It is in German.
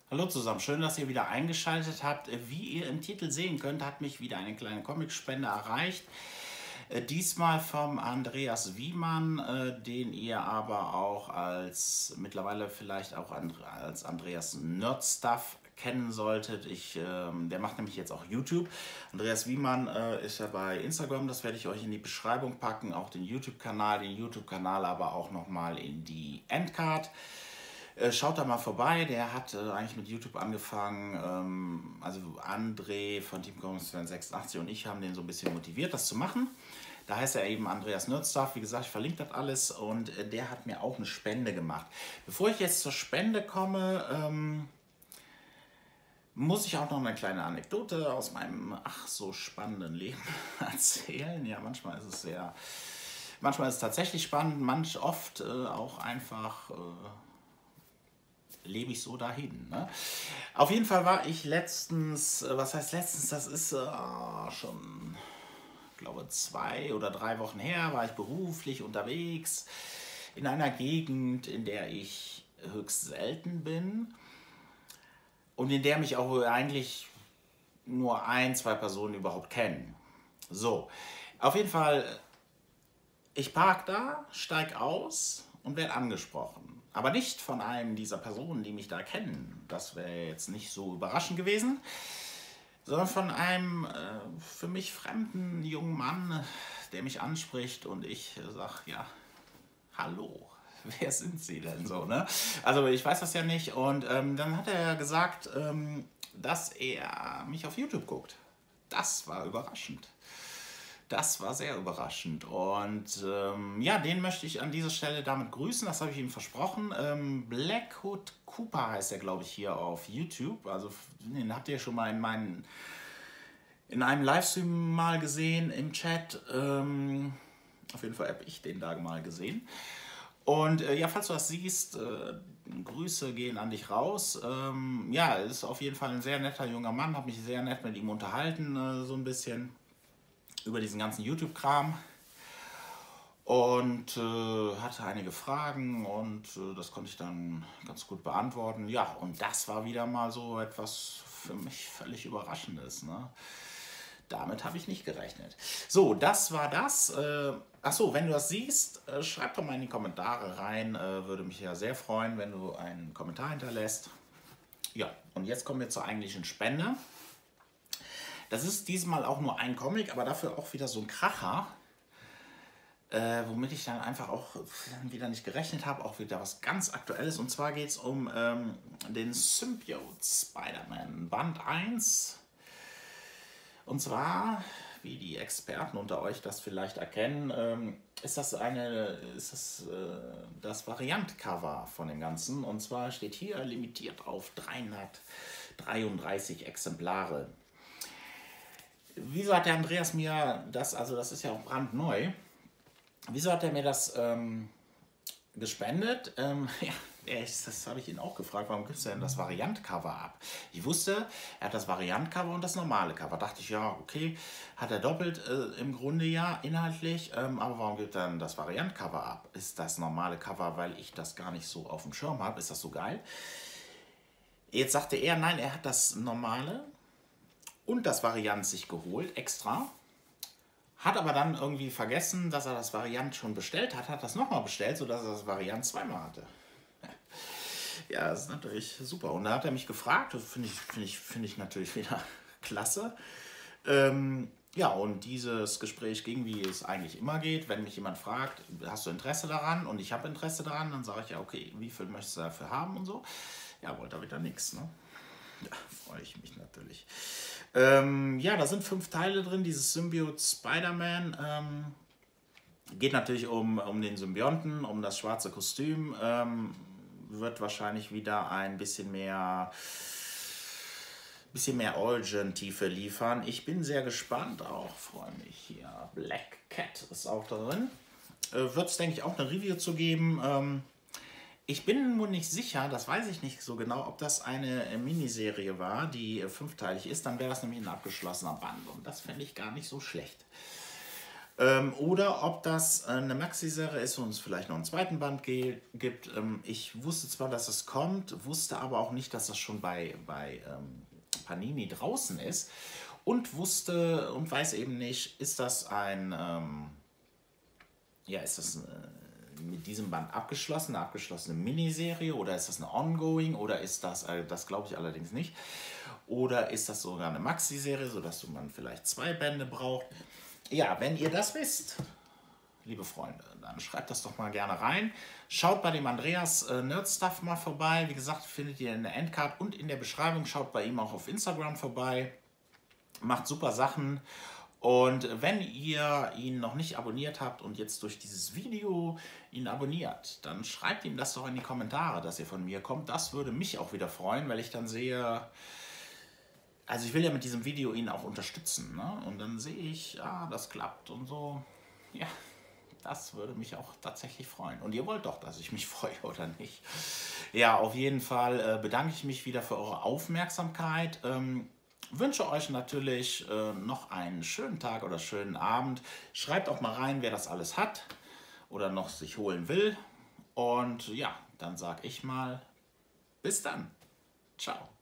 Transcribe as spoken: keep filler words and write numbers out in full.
Hallo zusammen, schön, dass ihr wieder eingeschaltet habt. Wie ihr im Titel sehen könnt, hat mich wieder eine kleine Comicspende erreicht. Äh, Diesmal vom Andreas Wiemann, äh, den ihr aber auch als mittlerweile vielleicht auch And- als Andreas Nerdstuff kennen solltet. Ich, ähm, der macht nämlich jetzt auch YouTube. Andreas Wiemann äh, ist ja bei Instagram, das werde ich euch in die Beschreibung packen, auch den YouTube-Kanal, den YouTube-Kanal aber auch nochmal in die Endcard. Äh, Schaut da mal vorbei, der hat äh, eigentlich mit YouTube angefangen. Ähm, also André von Team Comics sechsundachtzig und ich haben den so ein bisschen motiviert, das zu machen. Da heißt er eben Andreas Nerdstuff. Wie gesagt, ich verlinke das alles und äh, der hat mir auch eine Spende gemacht. Bevor ich jetzt zur Spende komme, ähm, muss ich auch noch eine kleine Anekdote aus meinem ach so spannenden Leben erzählen. Ja, manchmal ist es sehr, manchmal ist es tatsächlich spannend, manch oft äh, auch einfach. Äh, lebe ich so dahin. Ne? Auf jeden Fall war ich letztens, äh, was heißt letztens, das ist äh, schon, ich glaube, zwei oder drei Wochen her, war ich beruflich unterwegs in einer Gegend, in der ich höchst selten bin und in der mich auch eigentlich nur ein, zwei Personen überhaupt kennen. So, auf jeden Fall, ich park da, steig aus und werde angesprochen. Aber nicht von einem dieser Personen, die mich da kennen. Das wäre jetzt nicht so überraschend gewesen. Sondern von einem äh, für mich fremden jungen Mann, der mich anspricht und ich sage, ja, hallo, wer sind Sie denn so, ne? Also ich weiß das ja nicht. Und ähm, dann hat er gesagt, ähm, dass er mich auf YouTube guckt. Das war überraschend. Das war sehr überraschend. Und ähm, ja, den möchte ich an dieser Stelle damit grüßen. Das habe ich ihm versprochen. Ähm, Blackhood Cooper heißt er, glaube ich, hier auf YouTube. Also den habt ihr schon mal in, meinen, in einem Livestream mal gesehen im Chat. Ähm, auf jeden Fall habe ich den da mal gesehen. Und äh, ja, falls du das siehst, äh, Grüße gehen an dich raus. Ähm, ja, ist auf jeden Fall ein sehr netter junger Mann. Habe mich sehr nett mit ihm unterhalten, äh, so ein bisschen über diesen ganzen YouTube-Kram und äh, hatte einige Fragen und äh, das konnte ich dann ganz gut beantworten. Ja, und das war wieder mal so etwas für mich völlig Überraschendes. Ne? Damit habe ich nicht gerechnet. So, das war das. Äh, achso, wenn du das siehst, äh, schreib doch mal in die Kommentare rein. Äh, würde mich ja sehr freuen, wenn du einen Kommentar hinterlässt. Ja, und jetzt kommen wir zur eigentlichen Spende. Das ist diesmal auch nur ein Comic, aber dafür auch wieder so ein Kracher, äh, womit ich dann einfach auch wieder nicht gerechnet habe, auch wieder was ganz Aktuelles. Und zwar geht es um ähm, den Symbiote Spider-Man Band eins. Und zwar, wie die Experten unter euch das vielleicht erkennen, ähm, ist das, eine, ist das, äh, das Variant-Cover von dem Ganzen. Und zwar steht hier limitiert auf dreihundertdreiunddreißig Exemplare. Wieso hat der Andreas mir das, also das ist ja auch brandneu, wieso hat er mir das ähm, gespendet? Ähm, ja, das habe ich ihn auch gefragt, warum gibt es denn das Variant-Cover ab? Ich wusste, er hat das Variant-Cover und das normale Cover. Dachte ich, ja, okay, hat er doppelt äh, im Grunde ja inhaltlich, ähm, aber warum gibt er dann das Variant-Cover ab? Ist das normale Cover, weil ich das gar nicht so auf dem Schirm habe? Ist das so geil? Jetzt sagte er, nein, er hat das normale und das Variant sich geholt, extra. Hat aber dann irgendwie vergessen, dass er das Variant schon bestellt hat, hat das nochmal bestellt, sodass er das Variant zweimal hatte. Ja, das ist natürlich super. Und da hat er mich gefragt, das finde ich, find ich, find ich natürlich wieder klasse. Ähm, ja, und dieses Gespräch ging, wie es eigentlich immer geht. Wenn mich jemand fragt, hast du Interesse daran? Und ich habe Interesse daran, dann sage ich ja, okay, wie viel möchtest du dafür haben und so. Ja, wollte er wieder nichts, ne? Ja, freue ich mich natürlich. Ähm, ja, da sind fünf Teile drin, dieses Symbiote Spider-Man. Ähm, geht natürlich um, um den Symbionten, um das schwarze Kostüm. Ähm, wird wahrscheinlich wieder ein bisschen mehr, bisschen mehr Origin-Tiefe liefern. Ich bin sehr gespannt auch, freue mich hier. Black Cat ist auch drin. Äh, wird es, denke ich, auch eine Review zu geben. Ähm, Ich bin nur nicht sicher, das weiß ich nicht so genau, ob das eine Miniserie war, die fünfteilig ist. Dann wäre das nämlich ein abgeschlossener Band und das fände ich gar nicht so schlecht. Ähm, oder ob das äh, eine Maxi-Serie ist und es vielleicht noch einen zweiten Band ge- gibt. Ähm, ich wusste zwar, dass es kommt, wusste aber auch nicht, dass das schon bei, bei ähm, Panini draußen ist. Und wusste und weiß eben nicht, ist das ein, ähm, ja, ist das äh, mit diesem Band abgeschlossen, eine abgeschlossene Miniserie oder ist das eine Ongoing oder ist das, äh, das glaube ich allerdings nicht, oder ist das sogar eine Maxi-Serie, sodass man vielleicht zwei Bände braucht. Ja, wenn ihr das wisst, liebe Freunde, dann schreibt das doch mal gerne rein. Schaut bei dem Andreas äh, Nerdstuff mal vorbei. Wie gesagt, findet ihr in der Endcard und in der Beschreibung. Schaut bei ihm auch auf Instagram vorbei. Macht super Sachen. Und wenn ihr ihn noch nicht abonniert habt und jetzt durch dieses Video ihn abonniert, dann schreibt ihm das doch in die Kommentare, dass ihr von mir kommt. Das würde mich auch wieder freuen, weil ich dann sehe, also ich will ja mit diesem Video ihn auch unterstützen, ne? Und dann sehe ich, ah, das klappt und so. Ja, das würde mich auch tatsächlich freuen. Und ihr wollt doch, dass ich mich freue, oder nicht? Ja, auf jeden Fall äh, bedanke ich mich wieder für eure Aufmerksamkeit. Ähm, wünsche euch natürlich äh, noch einen schönen Tag oder schönen Abend. Schreibt auch mal rein, wer das alles hat oder noch sich holen will. Und ja, dann sage ich mal, bis dann. Ciao.